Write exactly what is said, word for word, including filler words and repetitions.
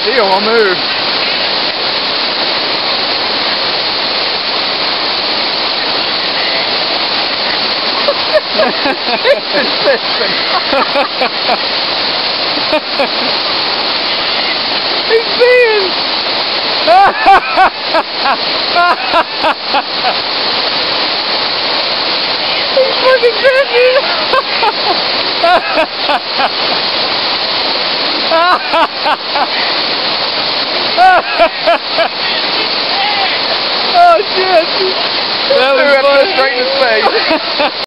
deal, I'll move. He's insistent. He's being... He's fucking busy. Oh shit! That was straight in his face.